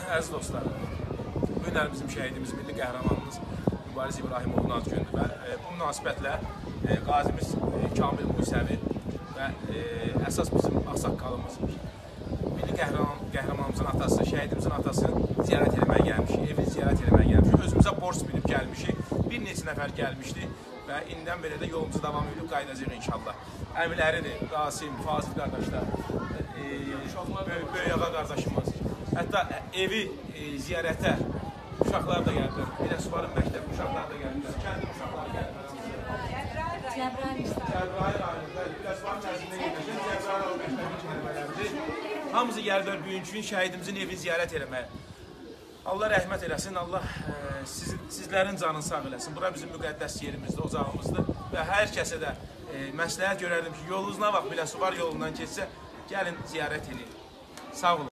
Əziz dostlar, bu günlər bizim şəhidimiz, milli qəhrəmanımız Mübariz İbrahimovun ad gündür və bu münasibətlə qazimiz Kamil Musəvi və əsas bizim ağsaqqalımız, milli qəhrəmanımızın atası, şəhidimizin atasını ziyarət eləməyə gəlmişik, evini ziyarət eləməyə gəlmişik, özümüzə borc bilib gəlmişik, bir neçə nəfər gəlmişdi və indidən belə də yolumuzu davam edib qayıdacaq inşallah. Əmiləridir, Qasim, Fazil qardaşlar, böyük ağa qardaşımız, hətta evi ziyarətə uşaqlar da gəldilər, Biləsuvarın məktəbi uşaqlar da gəldilər, kəndin uşaqları gəldilər. Cəbrayil rayonunda, Biləsuvarın tərzində yerləşən Cəbrayil rayonunda məktəbin kəndələridir. Hamısı gəldilər bugünkü gün şəhidimizin evini ziyarət eləməyə. Allah rəhmət eləsin, Allah sizlərin canını sağ eləsin. Bura bizim müqəddəs yerimizdir, ocağımızdır və hər kəsə də məsləhət görərdim ki, yolunuz nə vaxt Biləsuvar yolundan keçsə, gəlin ziyarət edin. Sağ olun.